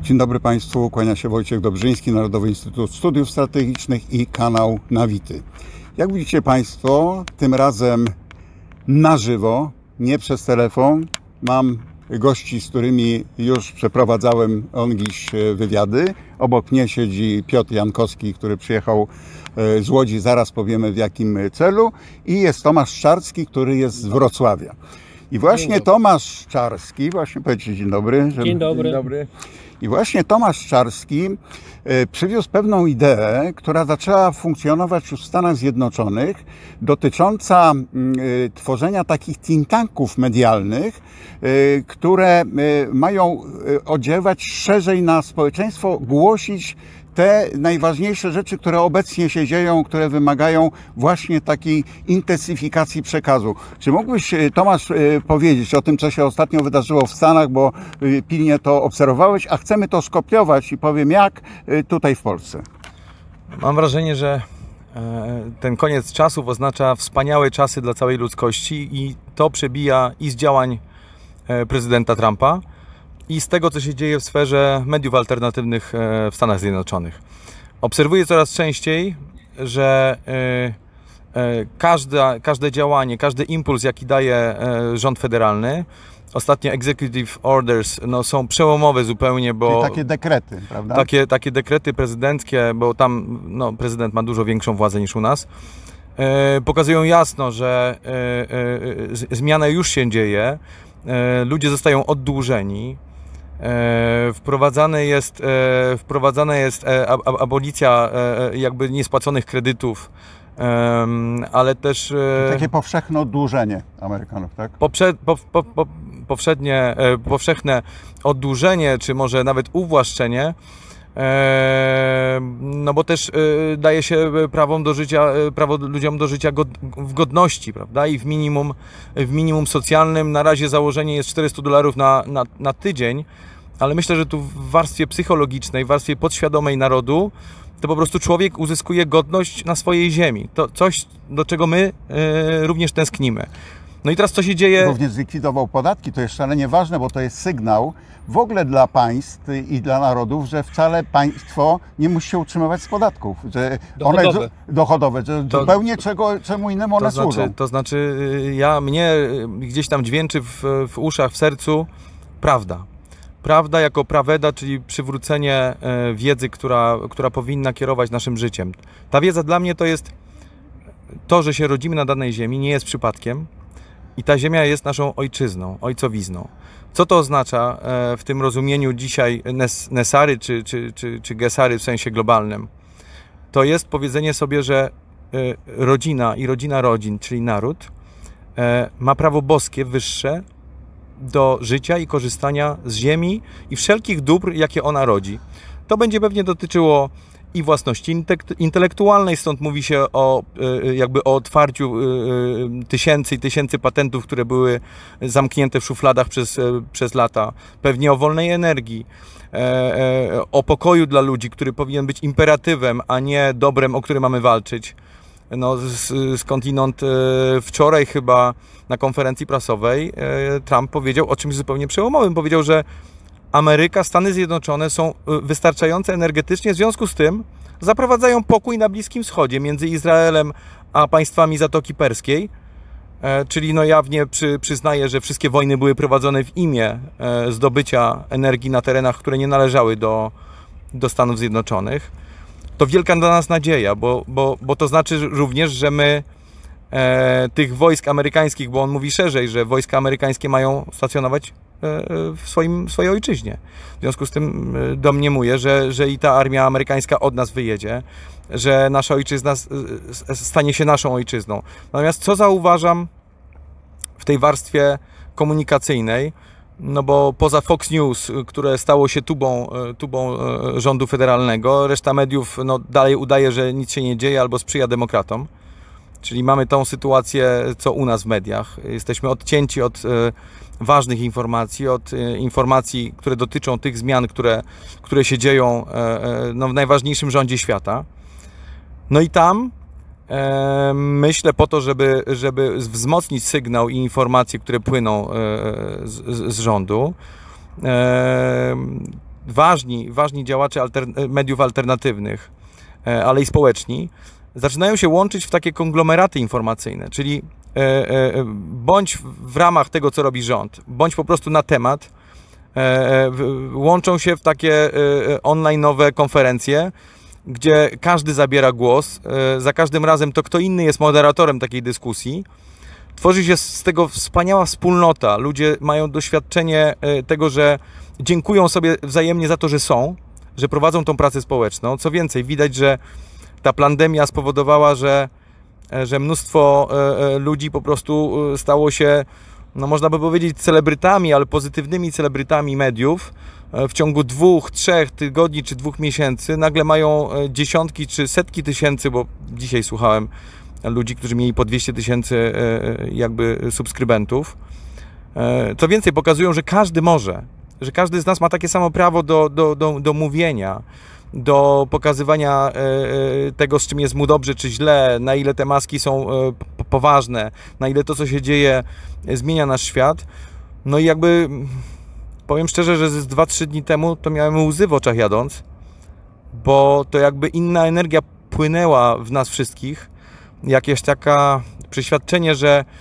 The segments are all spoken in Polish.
Dzień dobry Państwu, kłania się Wojciech Dobrzyński, Narodowy Instytut Studiów Strategicznych i kanał Nawity. Jak widzicie Państwo, tym razem na żywo, nie przez telefon. Mam gości, z którymi już przeprowadzałem ongiś wywiady. Obok mnie siedzi Piotr Jankowski, który przyjechał z Łodzi, zaraz powiemy w jakim celu. I jest Tomasz Szczarski, który jest z Wrocławia. I właśnie Tomasz Szczarski, właśnie powiedzcie dzień dobry. Dzień dobry. Dzień dobry. I właśnie Tomasz Szczarski przywiózł pewną ideę, która zaczęła funkcjonować już w Stanach Zjednoczonych, dotycząca tworzenia takich think tanków medialnych, które mają oddziaływać szerzej na społeczeństwo, głosić te najważniejsze rzeczy, które obecnie się dzieją, które wymagają właśnie takiej intensyfikacji przekazu. Czy mógłbyś, Tomasz, powiedzieć o tym, co się ostatnio wydarzyło w Stanach, bo pilnie to obserwowałeś, a chcemy to skopiować i powiem jak tutaj w Polsce. Mam wrażenie, że ten koniec czasów oznacza wspaniałe czasy dla całej ludzkości i to przebija i z działań prezydenta Trumpa, i z tego, co się dzieje w sferze mediów alternatywnych w Stanach Zjednoczonych. Obserwuję coraz częściej, że każde działanie, każdy impuls, jaki daje rząd federalny, ostatnie executive orders, są przełomowe zupełnie, bo... Czyli takie dekrety, prawda? Takie dekrety prezydenckie, bo tam prezydent ma dużo większą władzę niż u nas, pokazują jasno, że zmiana już się dzieje, ludzie zostają oddłużeni, wprowadzana jest abolicja jakby niespłaconych kredytów, ale też... Takie powszechne oddłużenie Amerykanów, tak? Powszechne oddłużenie, czy może nawet uwłaszczenie, no bo też daje się prawo ludziom do życia w godności, prawda? I w minimum socjalnym. Na razie założenie jest $400 na tydzień, ale myślę, że tu w warstwie psychologicznej, w warstwie podświadomej narodu, to po prostu człowiek uzyskuje godność na swojej ziemi. To coś, do czego my również tęsknimy. No i teraz co się dzieje? Również zlikwidował podatki, to jest szalenie ważne, bo to jest sygnał w ogóle dla państw i dla narodów, że wcale państwo nie musi się utrzymywać z podatków, że dochodowe, że zupełnie czemu innemu one służą. To znaczy mnie gdzieś tam dźwięczy w uszach, w sercu prawda. Prawda jako praweda, czyli przywrócenie wiedzy, która powinna kierować naszym życiem. Ta wiedza dla mnie to jest to, że się rodzimy na danej ziemi, nie jest przypadkiem. I ta ziemia jest naszą ojczyzną, ojcowizną. Co to oznacza w tym rozumieniu dzisiaj Nesary czy Gesary w sensie globalnym? To jest powiedzenie sobie, że rodzina i rodzina rodzin, czyli naród, ma prawo boskie, wyższe do życia i korzystania z ziemi i wszelkich dóbr, jakie ona rodzi. To będzie pewnie dotyczyło i własności intelektualnej, stąd mówi się o otwarciu tysięcy i tysięcy patentów, które były zamknięte w szufladach przez lata. Pewnie o wolnej energii, o pokoju dla ludzi, który powinien być imperatywem, a nie dobrem, o który mamy walczyć. Skądinąd wczoraj chyba na konferencji prasowej Trump powiedział o czymś zupełnie przełomowym. Powiedział, że Ameryka, Stany Zjednoczone są wystarczające energetycznie, w związku z tym zaprowadzają pokój na Bliskim Wschodzie między Izraelem a państwami Zatoki Perskiej, czyli jawnie przyznaje, że wszystkie wojny były prowadzone w imię zdobycia energii na terenach, które nie należały do Stanów Zjednoczonych. To wielka dla nas nadzieja, bo to znaczy również, że my tych wojsk amerykańskich, bo on mówi szerzej, że wojska amerykańskie mają stacjonować w swojej ojczyźnie. W związku z tym domniemuję, że i ta armia amerykańska od nas wyjedzie, że nasza ojczyzna stanie się naszą ojczyzną. Natomiast co zauważam w tej warstwie komunikacyjnej, bo poza Fox News, które stało się tubą rządu federalnego, reszta mediów dalej udaje, że nic się nie dzieje albo sprzyja demokratom. Czyli mamy tą sytuację, co u nas w mediach. Jesteśmy odcięci od ważnych informacji, od informacji, które dotyczą tych zmian, które się dzieją w najważniejszym rządzie świata. No i tam myślę po to, żeby wzmocnić sygnał i informacje, które płyną z rządu, ważni działacze mediów alternatywnych, ale i społeczni, zaczynają się łączyć w takie konglomeraty informacyjne, czyli bądź w ramach tego, co robi rząd, bądź po prostu na temat, łączą się w takie online'owe konferencje, gdzie każdy zabiera głos, za każdym razem to kto inny jest moderatorem takiej dyskusji. Tworzy się z tego wspaniała wspólnota. Ludzie mają doświadczenie tego, że dziękują sobie wzajemnie za to, że są, że prowadzą tą pracę społeczną. Co więcej, widać, że ta pandemia spowodowała, że mnóstwo ludzi po prostu stało się, no można by powiedzieć, celebrytami, ale pozytywnymi celebrytami mediów. W ciągu 2, 3 tygodni czy 2 miesięcy nagle mają dziesiątki czy setki tysięcy, bo dzisiaj słuchałem ludzi, którzy mieli po 200 000 jakby subskrybentów. Co więcej, pokazują, że każdy może, że każdy z nas ma takie samo prawo do mówienia, do pokazywania tego, z czym jest mu dobrze czy źle, na ile te maski są poważne, na ile to, co się dzieje, zmienia nasz świat. No i jakby powiem szczerze, że z 2-3 dni temu to miałem łzy w oczach jadąc, bo to jakby inna energia płynęła w nas wszystkich, jakieś taka przeświadczenie,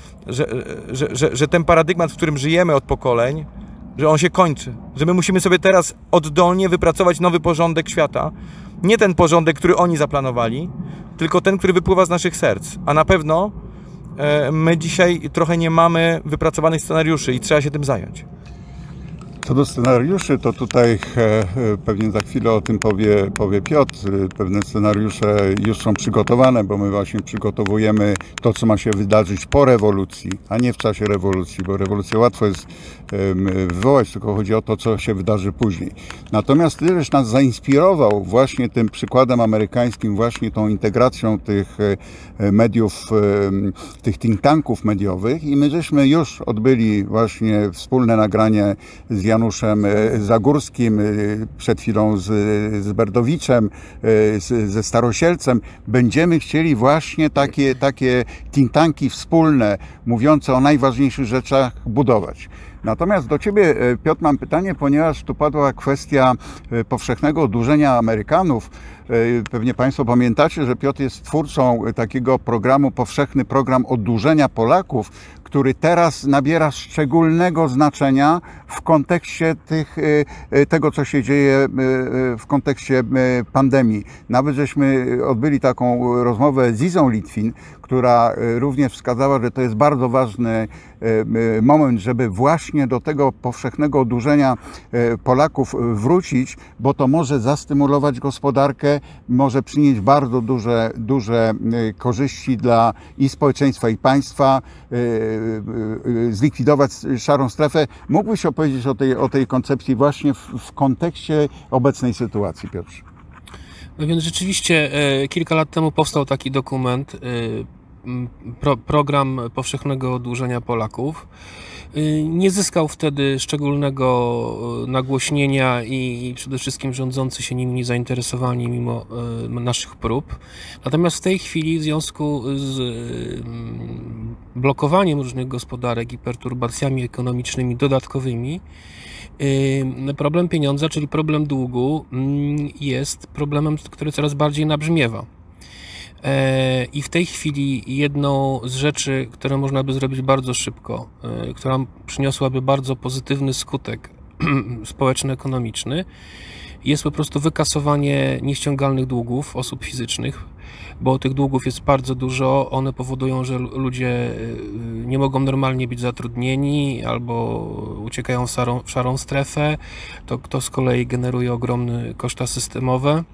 że ten paradygmat, w którym żyjemy od pokoleń, że on się kończy, że my musimy sobie teraz oddolnie wypracować nowy porządek świata. Nie ten porządek, który oni zaplanowali, tylko ten, który wypływa z naszych serc. A na pewno my dzisiaj trochę nie mamy wypracowanych scenariuszy i trzeba się tym zająć. Co do scenariuszy, to tutaj pewnie za chwilę o tym powie Piotr. Pewne scenariusze już są przygotowane, bo my właśnie przygotowujemy to, co ma się wydarzyć po rewolucji, a nie w czasie rewolucji, bo rewolucję łatwo jest wywołać, tylko chodzi o to, co się wydarzy później. Natomiast ty żeś nas zainspirował właśnie tym przykładem amerykańskim, właśnie tą integracją tych mediów, tych think tanków mediowych i my żeśmy już odbyli właśnie wspólne nagranie z Januszem Zagórskim, przed chwilą z Berdowiczem, ze Starosielcem. Będziemy chcieli właśnie takie think tanki wspólne, mówiące o najważniejszych rzeczach, budować. Natomiast do Ciebie, Piotr, mam pytanie, ponieważ tu padła kwestia powszechnego odurzenia Amerykanów. Pewnie Państwo pamiętacie, że Piotr jest twórcą takiego programu, powszechny program odurzenia Polaków, który teraz nabiera szczególnego znaczenia w kontekście tego, co się dzieje w kontekście pandemii. Nawet żeśmy odbyli taką rozmowę z Izą Litwin, która również wskazała, że to jest bardzo ważny moment, żeby właśnie do tego powszechnego odurzenia Polaków wrócić, bo to może zastymulować gospodarkę, może przynieść bardzo duże korzyści dla i społeczeństwa, i państwa, zlikwidować szarą strefę. Mógłbyś opowiedzieć o tej koncepcji właśnie w kontekście obecnej sytuacji, Piotrze? No więc rzeczywiście kilka lat temu powstał taki dokument, program powszechnego oddłużenia Polaków. Nie zyskał wtedy szczególnego nagłośnienia i przede wszystkim rządzący się nim nie zainteresowali mimo naszych prób. Natomiast w tej chwili w związku z blokowaniem różnych gospodarek i perturbacjami ekonomicznymi dodatkowymi, problem pieniądza, czyli problem długu, jest problemem, który coraz bardziej nabrzmiewa. I w tej chwili jedną z rzeczy, które można by zrobić bardzo szybko, która przyniosłaby bardzo pozytywny skutek społeczno-ekonomiczny, jest po prostu wykasowanie nieściągalnych długów osób fizycznych, bo tych długów jest bardzo dużo. One powodują, że ludzie nie mogą normalnie być zatrudnieni albo uciekają w szarą strefę. To z kolei generuje ogromne koszta systemowe.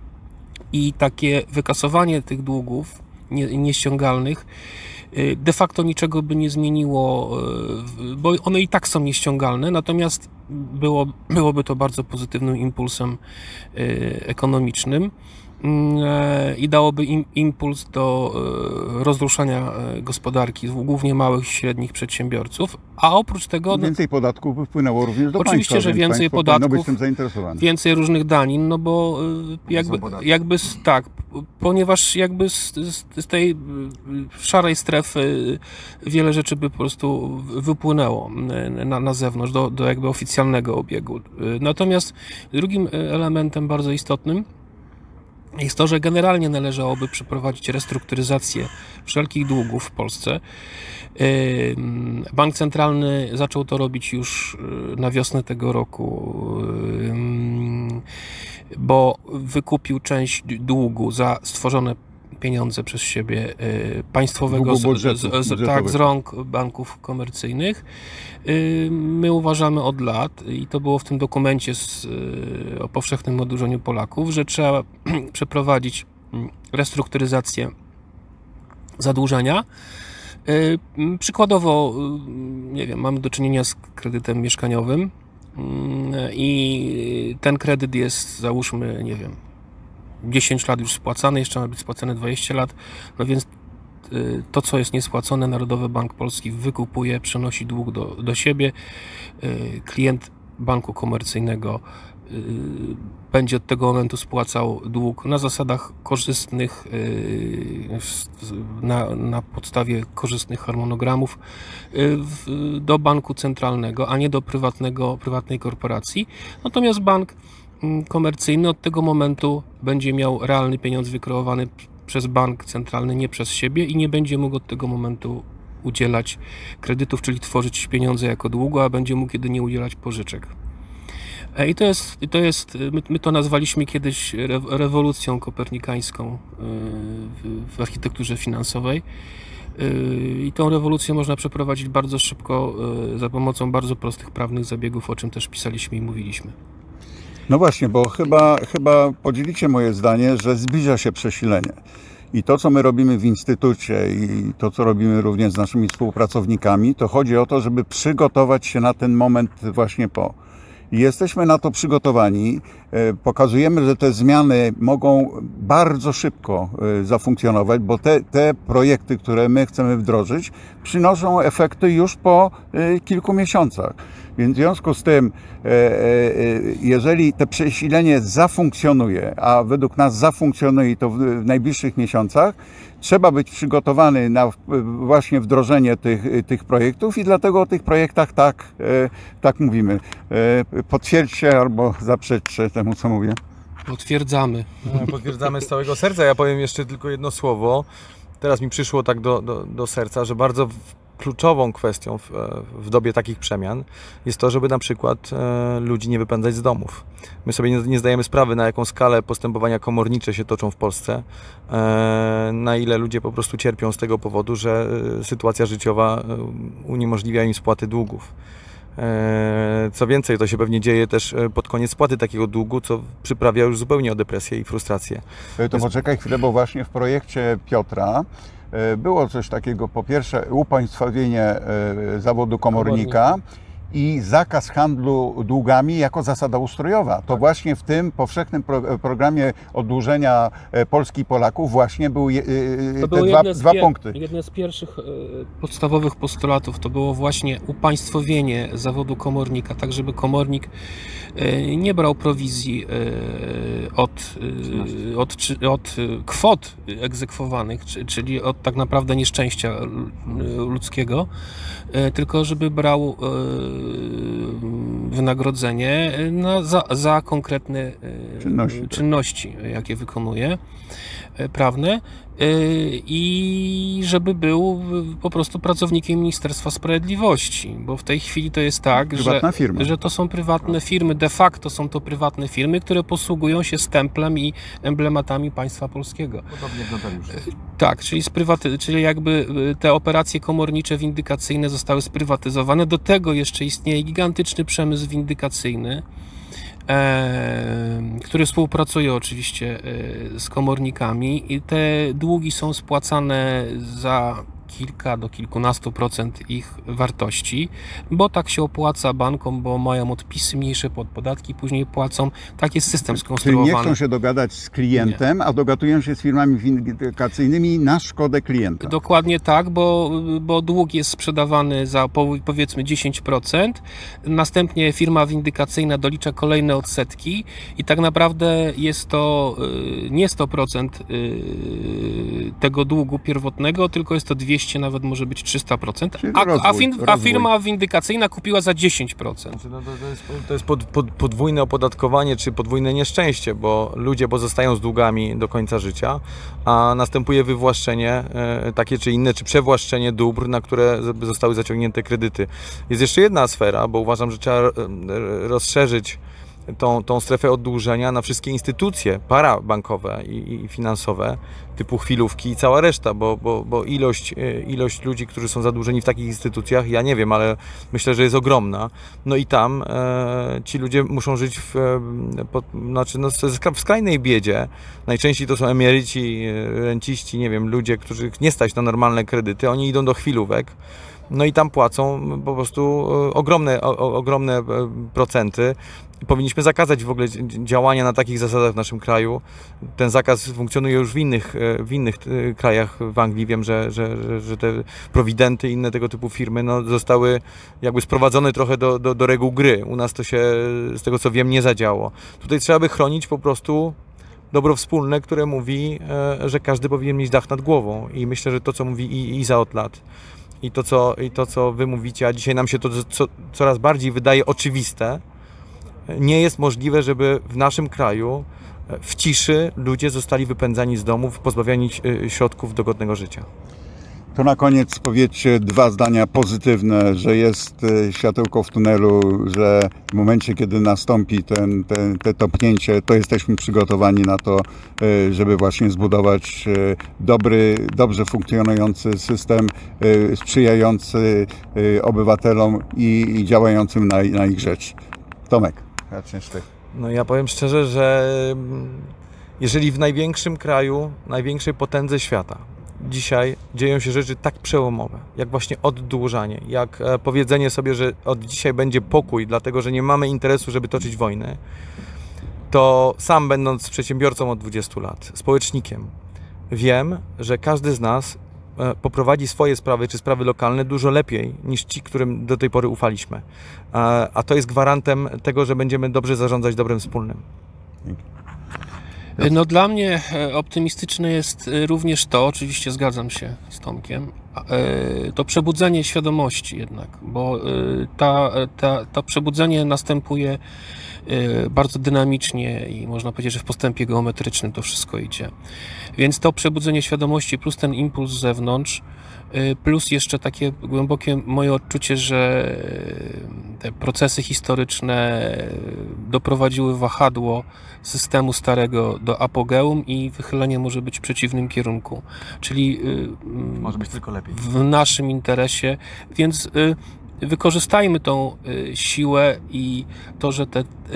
I takie wykasowanie tych długów nieściągalnych de facto niczego by nie zmieniło, bo one i tak są nieściągalne, natomiast byłoby to bardzo pozytywnym impulsem ekonomicznym. i dałoby im impuls do rozruszania gospodarki, głównie małych i średnich przedsiębiorców, a oprócz tego... Więcej podatków by wpłynęło również do oczywiście, państwa, że więcej podatków, więcej różnych danin, no bo tak, ponieważ jakby z tej szarej strefy wiele rzeczy by po prostu wypłynęło na zewnątrz, do jakby oficjalnego obiegu. Natomiast drugim elementem bardzo istotnym jest to, że generalnie należałoby przeprowadzić restrukturyzację wszelkich długów w Polsce. Bank Centralny zaczął to robić już na wiosnę tego roku, bo wykupił część długu za stworzone pieniądze przez siebie państwowego z rąk banków komercyjnych. My uważamy od lat, i to było w tym dokumencie o powszechnym oddłużeniu Polaków, że trzeba przeprowadzić restrukturyzację zadłużenia. Przykładowo, nie wiem, mamy do czynienia z kredytem mieszkaniowym i ten kredyt jest, załóżmy, nie wiem, 10 lat już spłacany, jeszcze ma być spłacane 20 lat, no więc to, co jest niespłacone, Narodowy Bank Polski wykupuje, przenosi dług do siebie. Klient banku komercyjnego będzie od tego momentu spłacał dług na zasadach korzystnych, na podstawie korzystnych harmonogramów do banku centralnego, a nie do prywatnej korporacji. Natomiast bank komercyjny od tego momentu będzie miał realny pieniądz wykreowany przez bank centralny, nie przez siebie, i nie będzie mógł od tego momentu udzielać kredytów, czyli tworzyć pieniądze jako długu, a będzie mógł jedynie udzielać pożyczek. I to jest, my to nazwaliśmy kiedyś rewolucją kopernikańską w architekturze finansowej. I tą rewolucję można przeprowadzić bardzo szybko za pomocą bardzo prostych prawnych zabiegów, o czym też pisaliśmy i mówiliśmy. No właśnie, bo chyba podzielicie moje zdanie, że zbliża się przesilenie. I to, co my robimy w Instytucie i to, co robimy również z naszymi współpracownikami, to chodzi o to, żeby przygotować się na ten moment właśnie po. I jesteśmy na to przygotowani. Pokazujemy, że te zmiany mogą bardzo szybko zafunkcjonować, bo te projekty, które my chcemy wdrożyć, przynoszą efekty już po kilku miesiącach. Więc w związku z tym, jeżeli to przesilenie zafunkcjonuje, a według nas zafunkcjonuje i to w najbliższych miesiącach, trzeba być przygotowany na właśnie wdrożenie tych projektów i dlatego o tych projektach tak mówimy. Potwierdźcie albo zaprzeczcie temu, co mówię. Potwierdzamy. Potwierdzamy z całego serca. Ja powiem jeszcze tylko jedno słowo. Teraz mi przyszło tak do serca, że bardzo kluczową kwestią w dobie takich przemian jest to, żeby na przykład ludzi nie wypędzać z domów. My sobie nie zdajemy sprawy, na jaką skalę postępowania komornicze się toczą w Polsce, na ile ludzie po prostu cierpią z tego powodu, że sytuacja życiowa uniemożliwia im spłaty długów. Co więcej, to się pewnie dzieje też pod koniec spłaty takiego długu, co przyprawia już zupełnie o depresję i frustrację. To poczekaj chwilę, bo właśnie w projekcie Piotra było coś takiego, po pierwsze upaństwowienie zawodu komornika i zakaz handlu długami jako zasada ustrojowa. To właśnie w tym powszechnym programie oddłużenia Polski i Polaków właśnie były te dwa punkty. Jedne z pierwszych podstawowych postulatów to było właśnie upaństwowienie zawodu komornika, tak żeby komornik nie brał prowizji od kwot egzekwowanych, czyli od tak naprawdę nieszczęścia ludzkiego, tylko żeby brał wynagrodzenie za konkretne czynności, jakie wykonuje, prawne, i żeby był po prostu pracownikiem Ministerstwa Sprawiedliwości, bo w tej chwili to jest tak, że to są prywatne firmy, de facto są to prywatne firmy, które posługują się stemplem i emblematami państwa polskiego. Podobnie jak notariusze. Tak, czyli jakby te operacje komornicze windykacyjne zostały sprywatyzowane. Do tego jeszcze istnieje gigantyczny przemysł windykacyjny, który współpracuje oczywiście z komornikami, i te długi są spłacane za kilka do kilkunastu procent ich wartości, bo tak się opłaca bankom, bo mają odpisy mniejsze pod podatki, później płacą. Tak jest system Czyli skonstruowany. nie chcą się dogadać z klientem, a dogadują się z firmami windykacyjnymi na szkodę klienta. Dokładnie tak, bo dług jest sprzedawany za powiedzmy 10%, następnie firma windykacyjna dolicza kolejne odsetki i tak naprawdę jest to nie 100% tego długu pierwotnego, tylko jest to 200, nawet może być 300%, a firma windykacyjna kupiła za 10%. Znaczy, no to jest podwójne opodatkowanie, czy podwójne nieszczęście, bo ludzie pozostają z długami do końca życia, a następuje wywłaszczenie takie czy inne, czy przewłaszczenie dóbr, na które zostały zaciągnięte kredyty. Jest jeszcze jedna sfera, bo uważam, że trzeba rozszerzyć tą strefę oddłużenia na wszystkie instytucje parabankowe i finansowe, typu chwilówki i cała reszta, bo ilość ludzi, którzy są zadłużeni w takich instytucjach, ja nie wiem, ale myślę, że jest ogromna. No i tam ci ludzie muszą żyć w skrajnej biedzie. Najczęściej to są emeryci, renciści, nie wiem, ludzie, których nie stać na normalne kredyty, oni idą do chwilówek. No i tam płacą po prostu ogromne procenty. Powinniśmy zakazać w ogóle działania na takich zasadach w naszym kraju. Ten zakaz funkcjonuje już w innych krajach. W Anglii wiem, że te prowidenty i inne tego typu firmy zostały jakby sprowadzone trochę do reguł gry. U nas to się, z tego co wiem, nie zadziało. Tutaj trzeba by chronić po prostu dobro wspólne, które mówi, że każdy powinien mieć dach nad głową. I myślę, że to, co mówi Iza od lat, i to, co wy mówicie, a dzisiaj nam się to coraz bardziej wydaje oczywiste, nie jest możliwe, żeby w naszym kraju w ciszy ludzie zostali wypędzani z domów, pozbawiani środków do godnego życia. To na koniec powiedzcie dwa zdania pozytywne, że jest światełko w tunelu, że w momencie, kiedy nastąpi te topnięcie, to jesteśmy przygotowani na to, żeby właśnie zbudować dobrze funkcjonujący system, sprzyjający obywatelom i działającym na ich rzecz. Tomek, zaczniesz ty. No ja powiem szczerze, że jeżeli w największym kraju, największej potędze świata dzisiaj dzieją się rzeczy tak przełomowe, jak właśnie oddłużanie, jak powiedzenie sobie, że od dzisiaj będzie pokój, dlatego że nie mamy interesu, żeby toczyć wojny, to sam będąc przedsiębiorcą od 20 lat, społecznikiem, wiem, że każdy z nas poprowadzi swoje sprawy, czy sprawy lokalne dużo lepiej niż ci, którym do tej pory ufaliśmy. A to jest gwarantem tego, że będziemy dobrze zarządzać dobrem wspólnym. No dla mnie optymistyczne jest również to, oczywiście zgadzam się z Tomkiem, to przebudzenie świadomości jednak, bo to przebudzenie następuje bardzo dynamicznie i można powiedzieć, że w postępie geometrycznym to wszystko idzie. Więc to przebudzenie świadomości plus ten impuls z zewnątrz, plus jeszcze takie głębokie moje odczucie, że te procesy historyczne doprowadziły wahadło systemu starego do apogeum i wychylenie może być w przeciwnym kierunku. Czyli może być tylko lepiej. W naszym interesie, więc wykorzystajmy tą siłę i to, że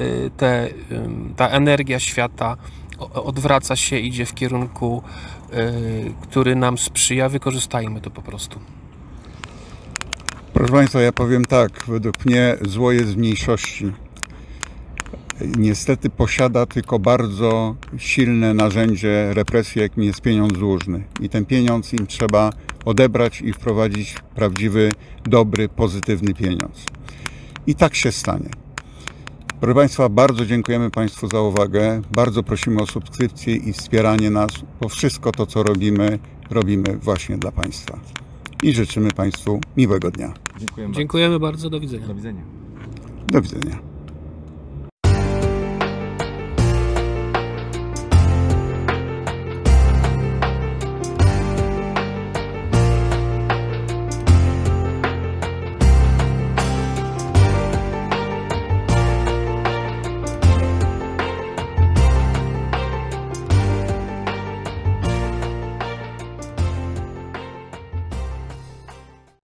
ta energia świata odwraca się, idzie w kierunku, który nam sprzyja, wykorzystajmy to po prostu. Proszę Państwa, ja powiem tak, według mnie zło jest w mniejszości. Niestety posiada tylko bardzo silne narzędzie represji, jakim jest pieniądz dłużny. I ten pieniądz im trzeba odebrać i wprowadzić prawdziwy, dobry, pozytywny pieniądz. I tak się stanie. Proszę Państwa, bardzo dziękujemy Państwu za uwagę. Bardzo prosimy o subskrypcję i wspieranie nas, bo wszystko to, co robimy właśnie dla Państwa. I życzymy Państwu miłego dnia. Dziękujemy Dziękujemy bardzo. Do widzenia. Do widzenia. Do widzenia.